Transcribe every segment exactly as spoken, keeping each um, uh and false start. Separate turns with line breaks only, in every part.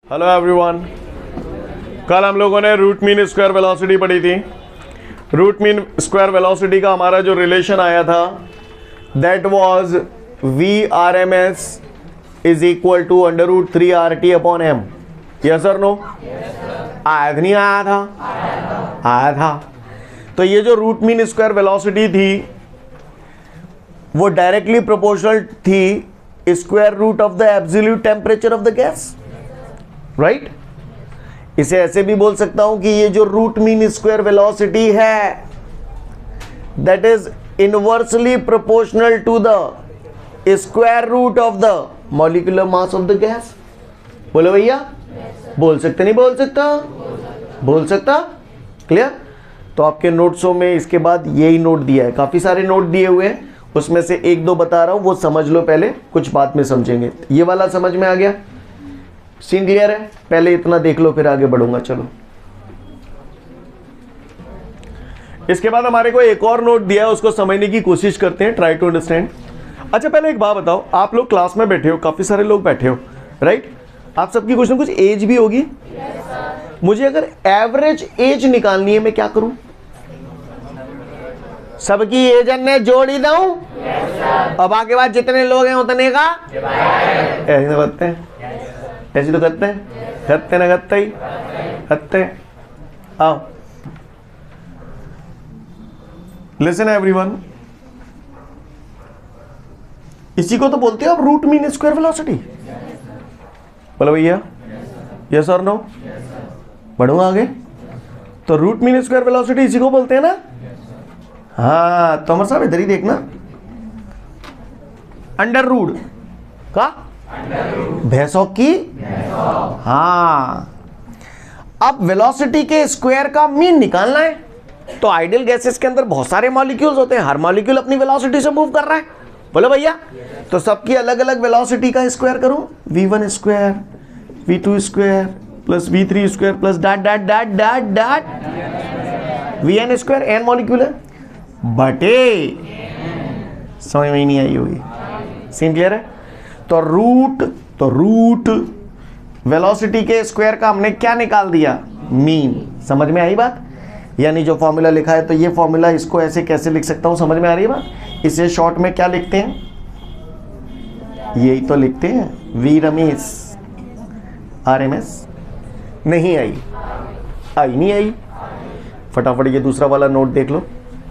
Hello everyone, कल हम लोगों ने रूट मीन स्क्वायर वेलोसिटी पढ़ी थी। रूट मीन स्क्वायर वेलोसिटी का हमारा जो रिलेशन आया था that was V R M S is equal to under root three R T upon M. Yes और नो? आया था नहीं आया था? आया था। तो ये जो रूट मीन स्क्वायर वेलोसिटी थी वो डायरेक्टली प्रोपोर्शनल थी square root of the absolute temperature of the gas, right? इसे ऐसे भी बोल सकता हूं कि ये जो रूट मीन स्क्वायर वेलोसिटी है that is inversely proportional to the square root of the molecular mass of the gas. बोलो भैया, बोल सकते नहीं बोल सकता? बोल सकता। क्लियर? तो आपके नोट्सों में इसके बाद यही नोट दिया है, काफी सारे नोट दिए हुए हैं, उसमें से एक दो बता रहा हूं, वो समझ लो पहले, कुछ बाद में समझेंगे। ये वाला समझ में आ गया? सीन क्लियर है? पहले इतना देख लो फिर आगे बढ़ूंगा। चलो, इसके बाद हमारे को एक और नोट दिया है, उसको समझने की कोशिश करते हैं, ट्राई टू अंडरस्टैंड। अच्छा, पहले एक बात बताओ, आप लोग क्लास में बैठे हो, काफी सारे लोग बैठे हो, राइट? आप सबकी कुछ ना कुछ एज भी होगी। yes, मुझे अगर एवरेज एज निकालनी है, मैं क्या करूं? सबकी एज ने जोड़ी दऊं? yes, अब आगे बाद जितने लोग हैं उतने का ऐसे तो करते हैं, ऐसे तो करते हैं, करते ना करते ही करते। आओ, लिसन एवरीवन, इसी को तो बोलते हो आप रूट मीन स्क्वायर वेलोसिटी। बोलो भैया, यस और नो? बढ़ूंगा आगे। तो रूट मीन स्क्वायर वेलोसिटी इसी को बोलते हैं ना? हाँ, तो अमर साहब इधर ही देखना, अंडर रूट का भैंसों की। हाँ, अब वेलोसिटी के स्क्वायर का मीन निकालना है। तो आइडियल गैसेस के अंदर बहुत सारे मॉलिक्यूल्स होते हैं, हर मॉलिक्यूल अपनी वेलोसिटी से मूव कर रहा है। बोलो भैया, तो सबकी अलग अलग वेलोसिटी का स्क्वायर करूं, V one square, V two square plus V three square plus that that that that that V N square, N molecule है बटे, समझ में नहीं आई होगी। सीन क्लियर है? तो रूट तो रूट वेलोसिटी के स्क्वायर का हमने क्या निकाल दिया? मीन। समझ में आई बात? यानी जो फॉर्मूला लिखा है, तो ये फॉर्मूला इसको ऐसे कैसे लिख सकता हूं? समझ में आ रही है बात? इसे शॉर्ट में क्या लिखते हैं? यही तो लिखते हैं, V Ramesh R M S. नहीं आई? आई नहीं आई? फटाफट ये दूसरा वाला नोट देख लो।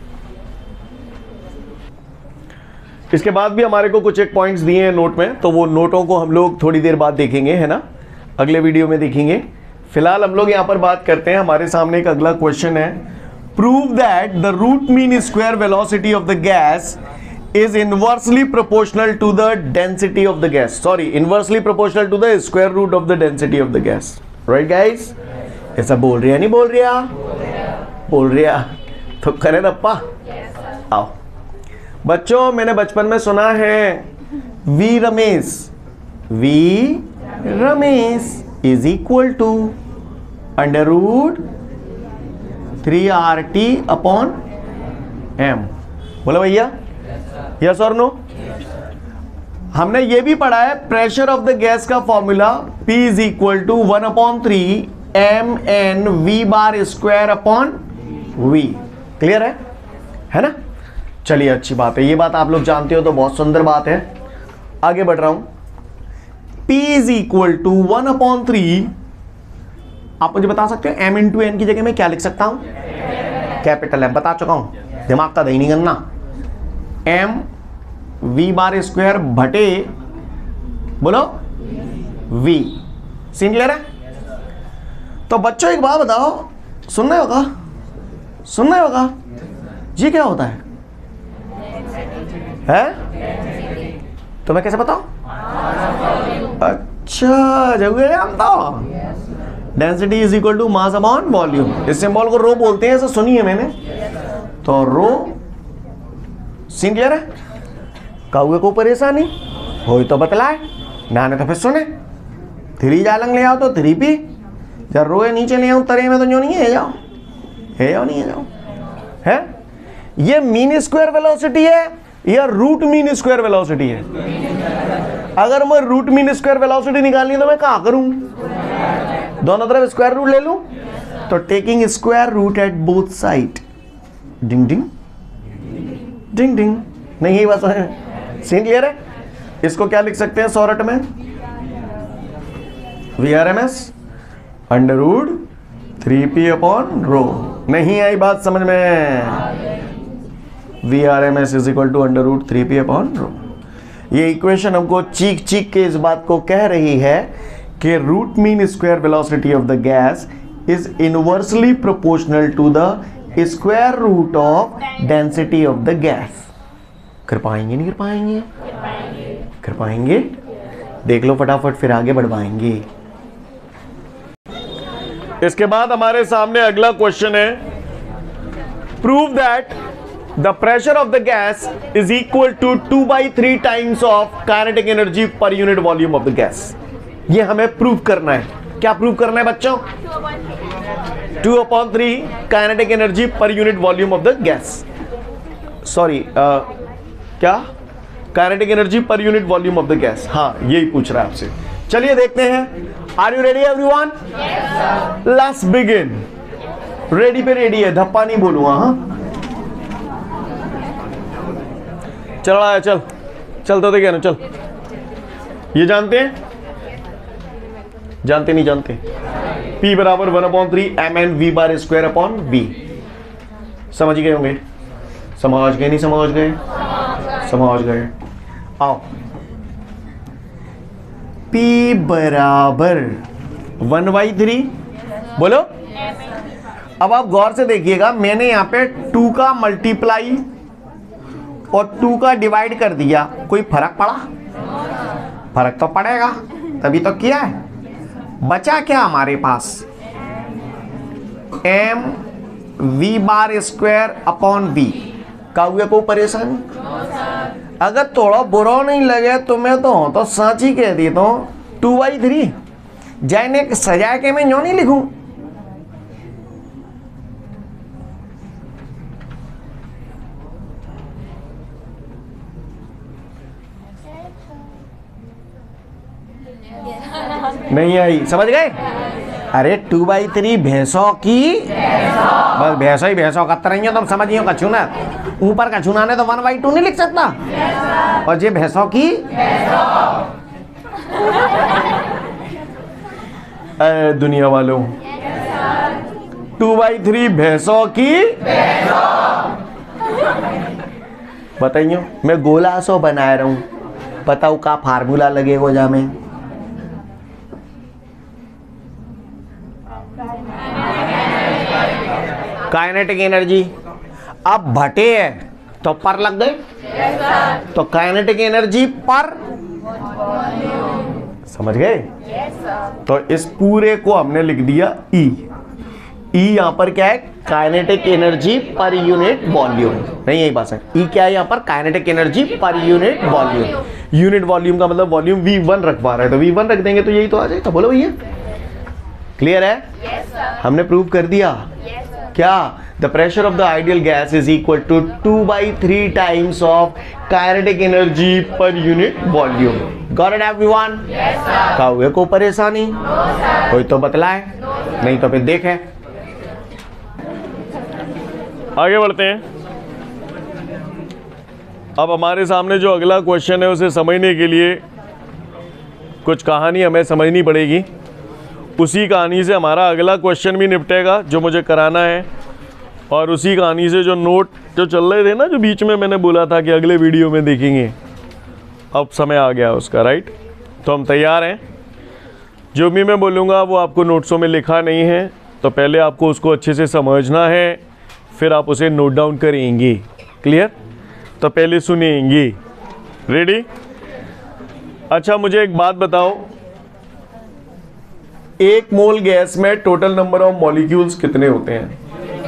इसके बाद भी हमारे को कुछ एक पॉइंट्स दिए हैं नोट में, तो वो नोटों को हम लोग थोड़ी देर बाद देखेंगे, है ना? अगले वीडियो में देखेंगे। फिलहाल हम लोग यहां पर बात करते हैं, हमारे सामने एक अगला क्वेश्चन है, prove that the root mean square velocity of the gas is inversely proportional to the density of the gas. Sorry, inversely proportional to the square root of the density of the gas. Right guys? ऐसा बोल रही है नहीं बोल रहा? बोल रहा तो करे दप्पा। आओ बच्चों, मैंने बचपन में सुना है V Ramesh V Ramesh is equal to under root three R T upon M. बोलो भैया, यस और नो? हमने ये भी पढ़ा है प्रेशर ऑफ द गैस का formula P is equal to one upon three M N V bar square upon V. Clear है? है ना? चलिए, अच्छी बात है, ये बात आप लोग जानते हो तो बहुत सुंदर बात है। आगे बढ़ रहा हूं, P is equal to one upon three, आप मुझे बता सकते हो एम इंटू एन की जगह में क्या लिख सकता हूं? Capital M. बता चुका हूं, दिमाग का दही नहीं करना। एम वी बार स्क्वायर भटे, बोलो, वी। सीन क्लियर है? तो बच्चों एक बात बताओ, सुनना होगा, सुनना होगा, ये क्या होता है? है? तो मैं कैसे बताऊं? अच्छा, जगह हम तो density is equal to mass upon volume. इस सिंबल को रो बोलते हैं, ऐसा सुनी है मैंने। तो रो। सीन क्लियर है? काउए को परेशानी हो तो बतलाए, नाने तो फिर सुने। थ्री जालंग ले आओ तो थ्री पी, जब रोए नीचे ले आऊं तरे में तो जो नहीं है जाओ, है जाओ नहीं है जाओ। है? ये मीन स्क्वायर वेलोसिटी है या रूट मीन स्क्वायर वेलोसिटी है? अगर मैं रूट मीन स्क्वायर वेलोसिटी निकालनी है तो मैं क्या करूं, दोनों तरफ स्क्वायर रूट ले लूं, तो taking square root at both side, ding ding ding ding, नहीं यही बात है, सीन क्लियर है। इसको क्या लिख सकते हैं शॉर्ट में, V R M S under root three P upon rho. नहीं आई बात समझ में, V R M S is equal to under root three P upon rho. ये इक्वेशन हमको चीख चीख के इस बात को कह रही है कि root mean square velocity of the gas is inversely proportional to the square root of density of the gas. कर पाएंगे नहीं कर पाएंगे, कर पाएंगे, देख लो फटाफट फिर आगे बढ़वाएंगे। इसके बाद हमारे सामने अगला क्वेश्चन है, prove that the pressure of the gas is equal to two by three times of kinetic energy per unit volume of the gas. ये हमें प्रूव करना है। क्या प्रूव करना है बच्चों, two upon three kinetic energy per unit volume of the gas, sorry क्या, kinetic energy per unit volume of the gas, हाँ यही पूछ रहा है आपसे। चलिए देखते हैं, are you ready everyone? Let's begin. Ready पे रेडी है, धप्पा नहीं बोलूंगा। हाँ चल रहा है, चल चल तो देखिए ना, चल। ये जानते हैं, जानते नहीं जानते, P बराबर one upon three M N V bar square upon V. समझ गए होंगे, समझ गए नहीं समझ गए, समझ गए। आओ, P बराबर वन बाई थ्री, बोलो। अब आप गौर से देखिएगा, मैंने यहां पे टू का मल्टीप्लाई और टू का डिवाइड कर दिया, कोई फर्क पड़ा? फर्क तो पड़ेगा, तभी तो किया है। बचा क्या हमारे पास, M V bar square upon V. का हुआ को परेशान? अगर थोड़ा बुरा नहीं लगे तो मैं तो तो सच ही कह देता हूं, टू बाई थ्री जाने सजा के मैं यूं नहीं लिखूं। नहीं आई, समझ गए? अरे टू बाई थ्री भैंसों की, बस भैंसों ही भैंसों कत रही हो, तुम समझियो कछुना, ऊपर कछुना ने तो वन बाई टू नहीं लिख सकता, और ये भैंसों की। अरे दुनिया वालों, टू बाई थ्री भैंसों की, बताइयो मैं गोला सो बना रहा हूं, बताओ का फार्मूला लगेगा जा में? Kinetic energy. अब भटे है तो पर लग गए, तो काइनेटिक एनर्जी पर, समझ गए? तो इस पूरे को हमने लिख दिया E। E यहां पर क्या है, kinetic energy per unit volume. नहीं यही बात है, E क्या है यहां पर, kinetic energy per unit volume. Unit volume का मतलब वॉल्यूम वी वन रखवा रहे हैं, तो वी वन रख देंगे तो यही तो आ जाएगा। बोलो भैया, क्लियर है? yes, हमने प्रूव कर दिया। yes, क्या, the pressure of the ideal gas is equal to two by three times of kinetic energy per unit volume. Got it everyone? का हुए को परेशानी? no, कोई तो बतलाए, no, नहीं तो फिर देखें। आगे बढ़ते हैं। अब हमारे सामने जो अगला क्वेश्चन है उसे समझने के लिए कुछ कहानी हमें समझनी पड़ेगी। उसी कहानी से हमारा अगला क्वेश्चन भी निपटेगा जो मुझे कराना है, और उसी कहानी से जो नोट जो चल रहे थे ना, जो बीच में मैंने बोला था कि अगले वीडियो में देखेंगे, अब समय आ गया उसका, राइट? तो हम तैयार हैं। जो भी मैं बोलूँगा वो आपको नोट्सों में लिखा नहीं है, तो पहले आपको उसको अच्छे से समझना है, फिर आप उसे नोट डाउन करेंगे। क्लियर? तो पहले सुनेंगे। रेडी? अच्छा मुझे एक बात बताओ, एक मोल गैस में टोटल नंबर ऑफ मॉलिक्यूल्स कितने होते हैं?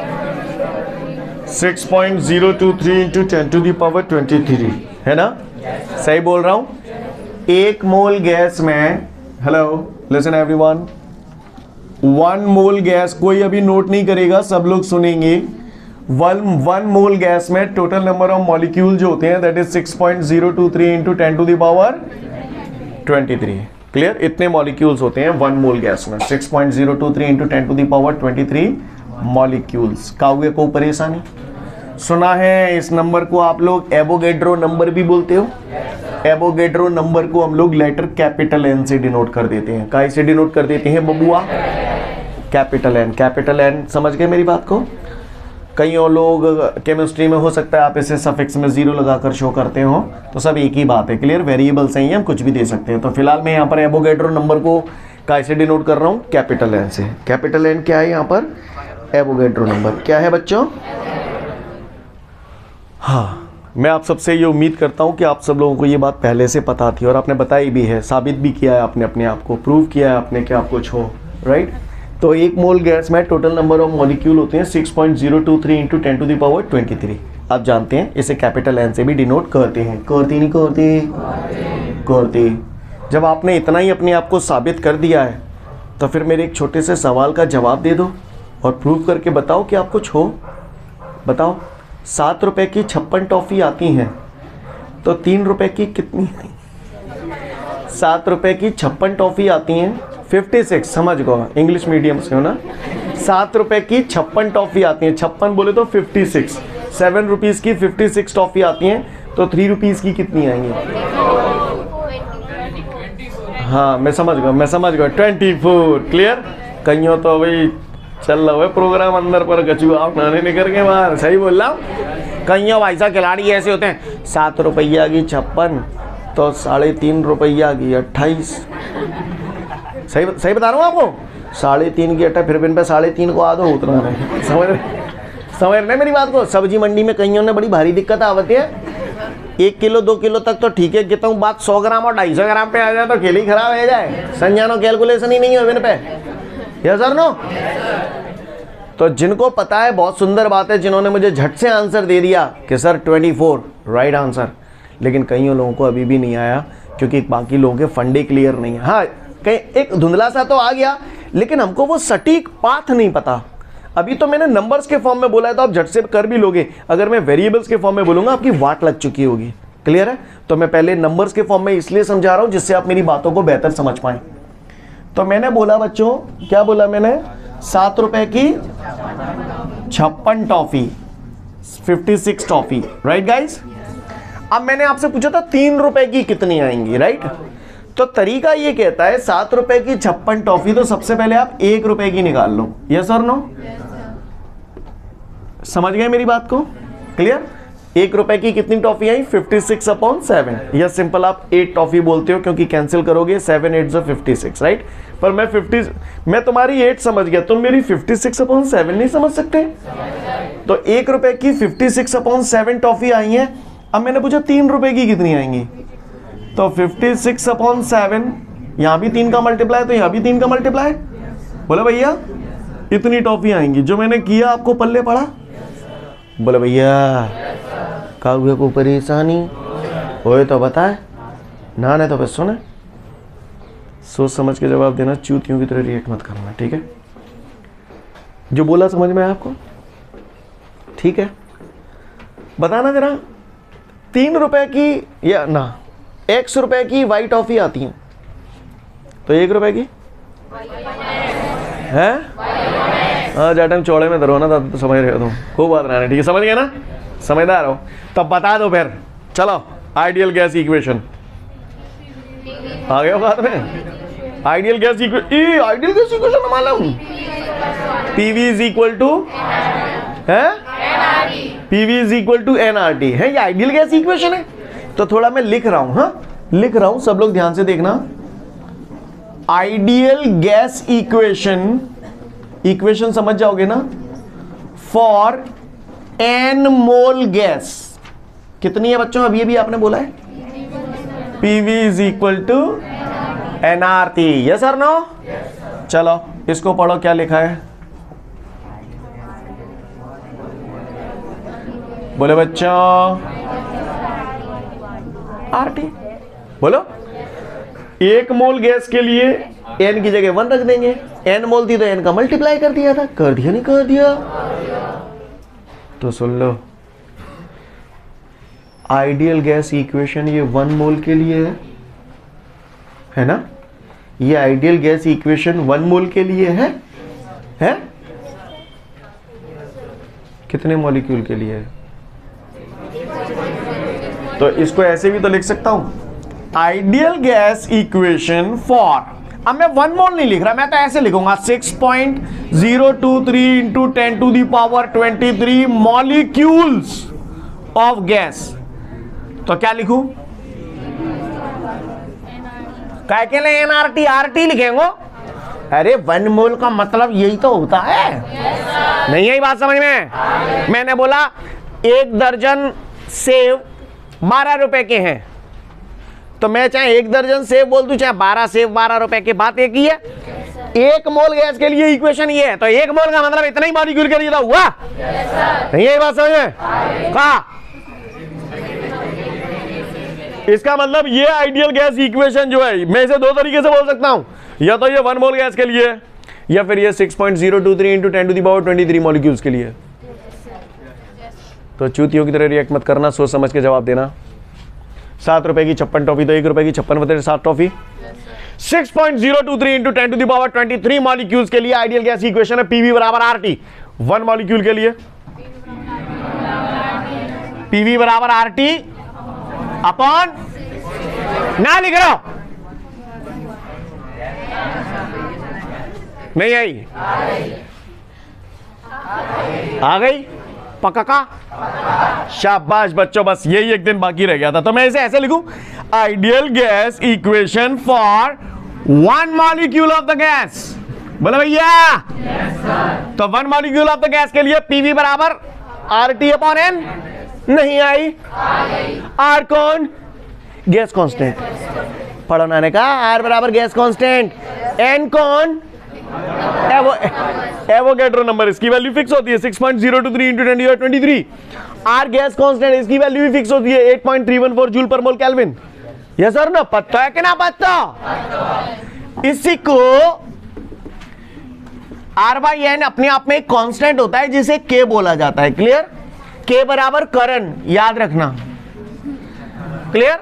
Six point zero two three into ten to the power twenty three, है ना? yes, सही बोल रहा हूं? एक मोल गैस में, hello listen everyone, one mole gas, कोई अभी नोट नहीं करेगा, सब लोग सुनेंगे। वन वन मोल गैस में टोटल नंबर ऑफ मॉलिक्यूल जो होते हैं that is six point zero two three into ten to the power तेईस। क्लियर? इतने मॉलिक्यूल्स होते हैं वन मोल गैस में, six point zero two three into ten to the power तेईस molecules. काउए को परेशानी सुना है? इस नंबर को आप लोग एवोगैड्रो नंबर भी बोलते हो। एवोगैड्रो नंबर को हम लोग लेटर कैपिटल एन से डिनोट कर देते हैं। काय से डिनोट कर देते हैं बबुआ? Capital N. कैपिटल एन, समझ गए मेरी बात को? कई और लोग केमिस्ट्री में हो सकता है आप इसे सफिक्स में जीरो लगाकर शो करते हो, तो सब एक ही बात है। क्लियर? वेरिएबल से ही हम कुछ भी दे सकते हैं। तो फिलहाल मैं यहाँ पर एवोगैड्रो नंबर को कैसे डिनोट कर रहा हूँ? कैपिटल एन से। कैपिटल एन क्या है यहाँ पर? Avogadro number. क्या है बच्चों? हाँ, मैं आप सबसे ये उम्मीद करता हूँ कि आप सब लोगों को ये बात पहले से पता थी और आपने बताई भी है, साबित भी किया है आपने अपने आप को, प्रूव किया है आपने कि आप कुछ हो। राइट? तो एक मोल गैस में टोटल नंबर ऑफ मॉलिक्यूल होते हैं six point zero two three into ten to the power तेईस। आप जानते हैं इसे कैपिटल एन से भी डिनोट करते हैं। करते नहीं करते? करते। जब आपने इतना ही अपने आप को साबित कर दिया है तो फिर मेरे एक छोटे से सवाल का जवाब दे दो और प्रूव करके बताओ कि आप कुछ हो। बताओ, सात रुपए की छप्पन टॉफ़ी आती हैं तो तीन रुपए की कितनी? सात रुपए की छप्पन टॉफ़ी आती हैं, फिफ्टी सिक्स, समझ गो, इंग्लिश मीडियम से हो ना। सात रुपए की छप्पन टॉफ़ी आती हैं, छप्पन बोले तो फिफ्टी सिक्स, सेवन रुपीज़ की फिफ्टी सिक्स टॉफ़ी आती हैं तो थ्री रुपीज़ की कितनी आएंगी? हाँ, मैं समझ गया, मैं समझ गया, ट्वेंटी फोर। क्लियर? कहीं तो भाई चल रहा है प्रोग्राम अंदर पर कचुआ आप नाने निकल के बाहर। सही बोल रहा हूँ? कहीं भाई साहब खिलाड़ी ऐसे होते हैं, सात रुपया की छप्पन तो साढ़े तीन रुपया की अट्ठाईस। सही सही बता रहा हूँ आपको? साढ़े तीन की अट्ठाईस, फिर इन पे साढ़े तीन को आधो उतना है। समझ समझ रहे मेरी बात को? सब्जी मंडी में कईयों ने बड़ी भारी दिक्कत आती है। एक किलो दो किलो तक तो ठीक है, कहता हूँ बात सौ ग्राम और ढाई सौ ग्राम पे आ जाए तो खेल ही खराब हो जाए। संजानो कैलकुलेशन ही नहीं है इन पे। Yes sir no? तो जिनको पता है बहुत सुंदर बात है, जिन्होंने मुझे झट से आंसर दे दिया कि सर चौबीस राइट आंसर, लेकिन कईयों लोगों को अभी भी नहीं आया क्योंकि बाकी लोगों के फंडे क्लियर नहीं है। हाँ, कहीं एक धुंधला सा तो आ गया, लेकिन हमको वो सटीक पाथ नहीं पता। अभी तो मैंने नंबर्स के फॉर्म में बोला है तो आप झट से कर भी लोगे। अगर मैं वेरिएबल्स के फॉर्म में बोलूंगा आपकी वाट लग चुकी होगी। क्लियर है? तो मैं पहले नंबर्स के फॉर्म में इसलिए समझा रहा हूं जिससे आप मेरी बातों को बेहतर समझ पाएं। तो मैंने बोला बच्चों, क्या बोला मैंने? सात रुपए की छप्पन toffee, fifty six toffee. Right guys? अब मैंने आपसे पूछा था तीन रुपए की कितनी आएंगी। राइट? तो तरीका ये कहता है सात रुपए की छप्पन टॉफी, तो सबसे पहले आप एक रुपए की निकाल लो। यस और नो? समझ गए मेरी बात को? क्लियर? एक रुपए की कितनी टॉफी आई? Fifty six upon seven. Yes, simple आप एट टॉफी बोलते हो क्योंकि कैंसिल करोगे, सेवन एट जो फिफ्टी सिक्स। राइट? पर मैं फिफ्टी मैं तुम्हारी एट समझ गया, तुम मेरी फिफ्टी सिक्स अपॉन सेवन नहीं समझ सकते? तो एक रुपए की fifty six upon seven toffee आई है। अब मैंने पूछा तीन रुपए की कितनी आएंगी, तो फिफ्टी सिक्स अपॉन सेवन, यहां भी तीन का मल्टीप्लाई तो यहां भी तीन का मल्टीप्लाई। बोले भैया इतनी टॉफी आएंगी। जो मैंने किया आपको पल्ले पड़ा? बोले भैया कागुए को परेशानी होए तो बताए, ना नहीं तो बस सुने। सोच समझ के जवाब देना, चूतियों की तरह रिएक्ट मत करना। ठीक है? जो बोला समझ में आया आपको? ठीक है, बताना जरा। तीन रुपए की या ना एक सौ रुपए की वाइट टॉफी आती है, तो एक रुपए की है? हाँ, जाटम चौड़े में धरो ना तो समझ रहे हो तुम, खूब बात रहना। ठीक है? समझ गए ना? समझदार हो? तब बता दो फिर। चलो, आइडियल गैस इक्वेशन आ गया बात में। Ideal gas equation, ideal gas equation मालूम? पीवी इज इक्वल टू है PV is equal to NRT है। ये आइडियल गैस इक्वेशन है। तो थोड़ा मैं लिख रहा हूं, हाँ लिख रहा हूं, सब लोग ध्यान से देखना। आइडियल गैस इक्वेशन, इक्वेशन समझ जाओगे ना? फॉर एन मोल गैस कितनी है बच्चों? अभी अभी आपने बोला है PV is equal to NRT. Yes और नो? चलो इसको पढ़ो, क्या लिखा है? बोले बच्चों आरटी। बोलो, एक मोल गैस के लिए एन की जगह वन रख देंगे। एन मोल थी तो एन का मल्टीप्लाई कर दिया था। कर दिया नहीं कर दिया? तो सुन लो, आइडियल गैस इक्वेशन ये वन मोल के लिए है है ना? ये ideal gas equation one mole के लिए है है कितने मॉलिक्यूल के लिए है? तो इसको ऐसे भी तो लिख सकता हूं, आइडियल गैस इक्वेशन फॉर, अब मैं वन मोल नहीं लिख रहा, मैं तो ऐसे लिखूंगा six point zero two three into ten to the power twenty three molecules of gas. तो क्या लिखूं? क्या के लिए एनआरटी आरटी लिखेंगे? अरे वन मोल का मतलब यही तो होता है। yes, नहीं आई बात समझ में? yes. मैंने बोला एक दर्जन सेब बारह रुपए के हैं, तो मैं चाहे एक दर्जन सेब बोल दूं चाहे बारह सेब बारह रुपए की, बात एक ही है। yes, एक मोल गैस के लिए इक्वेशन ये है, तो एक मोल का मतलब इतना ही मॉलिक्यूल के लिए था, हुआ? yes, नहीं आई बात समझ में? कहा? इसका मतलब ये आइडियल गैस इक्वेशन जो है, मैं इसे दो तरीके से बोल सकता हूं, या तो ये वन मोल गैस के लिए या फिर ये six point zero two three into ten to the power twenty three molecules के लिए। तो चूतियों की तरह रिएक्ट मत करना, सोच समझ के जवाब देना। सात रुपए की छप्पन टॉफी तो एक रुपए की छप्पन बते सात toffee. Six point zero two three into ten to the power twenty three molecules के लिए आइडियल गैस इक्वेशन है पीवी बराबर आर टी। वन मॉलिक्यूल के लिए पीवी बराबर आर टी अपॉन, ना लिख रहा हो, नहीं आई? आ गई पक्का का? शाबाश बच्चों, बस यही एक दिन बाकी रह गया था। तो मैं इसे ऐसे लिखूं, ideal gas equation for one molecule of the gas. बोलो भैया। yes, तो one molecule of the gas के लिए पीवी बराबर आर टी अपॉन एन। नहीं आई? आर कौन? Gas constant. पढ़ो नाने का, आर बराबर गैस कांस्टेंट, एन कौन? एवो एवोगैड्रो नंबर, इसकी वैल्यू फिक्स होती है six point zero two three into ten to the power twenty three. R gas constant, इसकी वैल्यू भी फिक्स होती है eight point three one four joule per mole kelvin. Yes sir ना? पता है कि ना पता? इसी को आर बाई एन अपने आप में एक कांस्टेंट होता है जिसे के बोला जाता है। क्लियर? के बराबर करंट, याद रखना। क्लियर?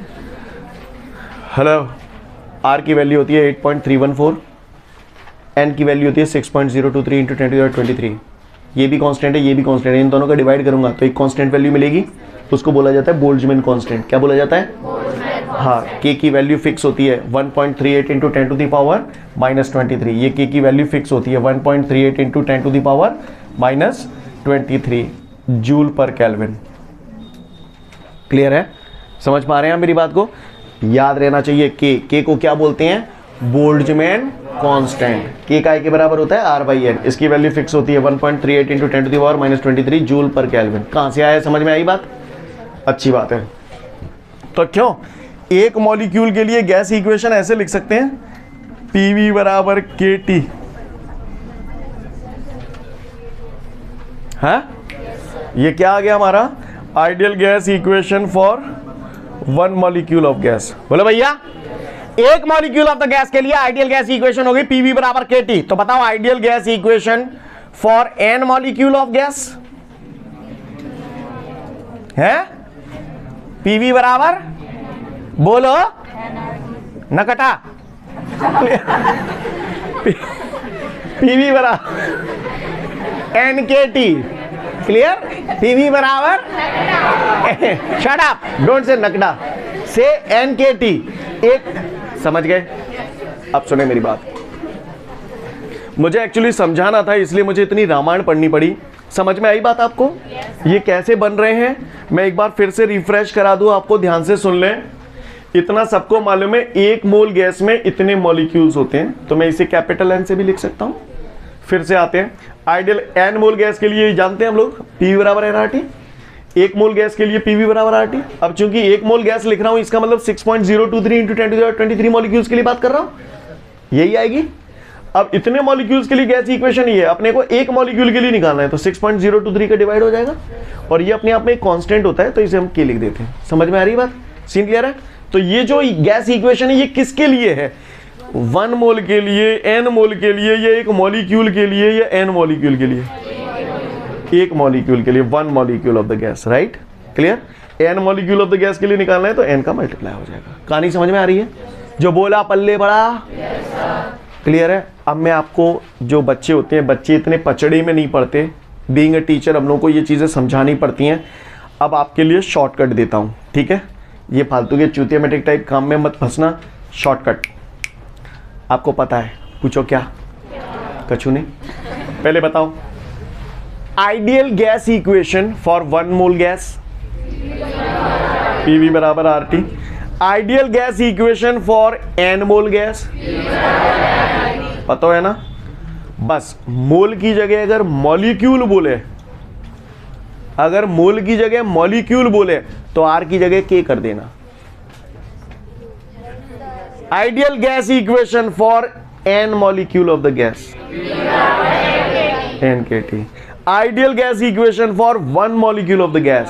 हेलो, आर की वैल्यू होती है eight point three one four, N की वैल्यू होती है six point zero two three into ten to the power twenty three. ये भी कांस्टेंट है, ये भी कांस्टेंट है, इन दोनों का डिवाइड करूंगा तो एक कांस्टेंट वैल्यू मिलेगी, उसको बोला जाता है बोल्ट्जमैन कांस्टेंट। क्या बोला जाता है? हाँ, के की वैल्यू फिक्स होती है one point three eight into ten to the power minus twenty three. ये के की वैल्यू फिक्स होती है one point three eight into ten to the power minus twenty three joule per kelvin. Clear है? समझ पा रहे हैं मेरी बात को? याद रहना चाहिए, के के को क्या बोलते हैं? Boltzmann constant. के का के बराबर होता है आर बाई एन, इसकी वैल्यू फिक्स होती है one point three eight into ten to the power minus twenty three joule per kelvin. कहां से आया? समझ में आई बात? अच्छी बात है। तो क्यों एक मॉलिक्यूल के लिए गैस इक्वेशन ऐसे लिख सकते हैं, पीवी बराबर के टी। है ये क्या आ गया हमारा? Ideal gas equation for one molecule of gas. बोलो भैया, एक मॉलिक्यूल ऑफ द गैस के लिए आइडियल गैस इक्वेशन होगी पीवी बराबर के टी। तो बताओ ideal gas equation for N molecule of gas है पीवी बराबर, बोलो नकटा, पीवी बराबर N K T. Clear? PV बराबर, शट अप, डोंट से नकटा, से एन के टी। एक समझ गए? अब सुने मेरी बात, मुझे एक्चुअली समझाना था इसलिए मुझे इतनी रामायण पढ़नी पड़ी। समझ में आई बात आपको? yes. ये कैसे बन रहे हैं मैं एक बार फिर से रिफ्रेश करा दूं आपको, ध्यान से सुन लें। इतना सबको मालूम है, एक मोल गैस में इतने मॉलिक्यूल्स होते हैं, तो मैं इसे कैपिटल एन से भी लिख सकता हूं। फिर से आते हैं, आइडियल एन मोल गैस के लिए जानते हैं हम लोग पी बराबर एन आर टी। एक मोल गैस के लिए पीवी बराबर आर टी। अब चूंकि एक मोल गैस लिख रहा हूं, इसका मतलब six point zero two three into ten to the power twenty three molecules के लिए बात कर रहा हूं, यही आएगी। अब इतने मॉलिक्यूल्स के लिए गैस इक्वेशन ये है, अपने को एक मॉलिक्यूल के लिए निकालना है, तो six point zero two three का डिवाइड हो जाएगा, और ये अपने आप में एक कांस्टेंट होता है, तो इसे हम के लिख देते हैं। समझ में आ रही बात? सीन क्लियर है? तो ये जो गैस इक्वेशन है ये किसके लिए है? वन मोल के लिए, एन मोल के लिए, या एक मॉलिक्यूल के लिए, या एन मॉलिक्यूल के लिए? एक मॉलिक्यूल के लिए, one molecule of the gas. Right? Clear? N molecule of the gas के लिए निकालना है तो एन का मल्टीप्लाई हो जाएगा। कहानी समझ में आ रही है? जो बोला पल्ले पड़ा। क्लियर है। अब मैं आपको, जो बच्चे होते हैं, बच्चे इतने पचड़े में नहीं पढ़ते, बीइंग अ टीचर हम लोग को ये चीज़ें समझानी पड़ती हैं। अब आपके लिए शॉर्टकट देता हूँ, ठीक है। ये फालतू के चूतिया मेटिक टाइप काम में मत फंसना। शॉर्टकट आपको पता है, पूछो क्या? कछु नहीं। पहले बताओ, ideal gas equation for one mole gas, PV बराबर R T. Ideal gas equation for N mole gas, पता है ना। बस मोल की जगह अगर मॉलिक्यूल बोले, अगर मोल की जगह मॉलिक्यूल बोले तो आर की जगह के कर देना। Ideal gas equation for N molecule of the gas, N K T. Ideal gas equation for one molecule of the gas,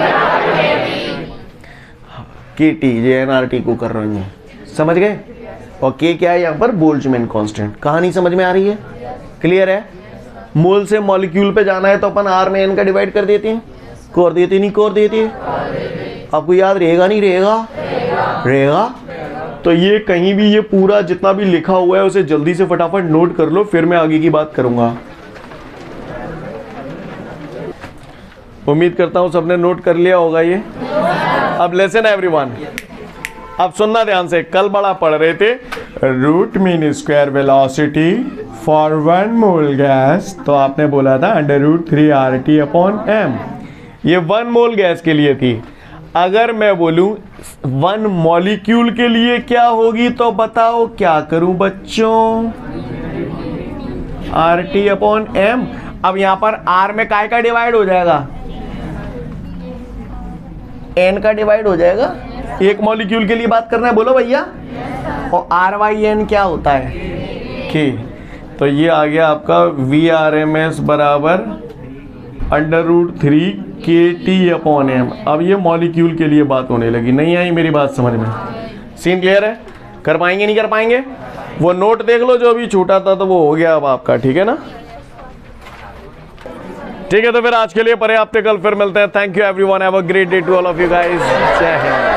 K T. जे एन आर टी को कर रही हूं, समझ गए। और के क्या है यहाँ पर? Boltzmann constant. कहानी समझ में आ रही है? क्लियर है। मोल से मॉलिक्यूल पे जाना है तो अपन आर में एन का डिवाइड कर देते हैं, कोर देते नहीं, कोर देते हैं। आपको याद रहेगा नहीं रहेगा? रहेगा। तो ये कहीं भी, ये पूरा जितना भी लिखा हुआ है उसे जल्दी से फटाफट नोट कर लो, फिर मैं आगे की बात करूंगा। उम्मीद करता हूं सबने नोट कर लिया होगा ये। अब लेसन एवरीवन, अब सुनना ध्यान से। कल बड़ा पढ़ रहे थे root mean square velocity for one mole gas, तो आपने बोला था under root three R T upon M. ये वन मोल गैस के लिए थी। अगर मैं बोलूं वन मॉलिक्यूल के लिए क्या होगी तो बताओ क्या करूं बच्चों? R T upon M. अब यहां पर आर में काय का डिवाइड हो जाएगा? एन का डिवाइड हो जाएगा। एक मॉलिक्यूल के लिए बात करना है, बोलो भैया। और आर वाई एन क्या होता है? के। तो ये आ गया आपका वी आर एम एस बराबर under root three K T upon M. अब ये मॉलिक्यूल के लिए बात होने लगी। नहीं आई मेरी बात समझ में? सीन क्लियर है? कर पाएंगे नहीं कर पाएंगे? वो नोट देख लो जो अभी छूटा था, तो वो हो गया अब आपका, ठीक है ना। ठीक है, तो फिर आज के लिए पर्याप्त है। कल फिर मिलते हैं। Thank you everyone, have a great day to all of you guys. जय हिंद।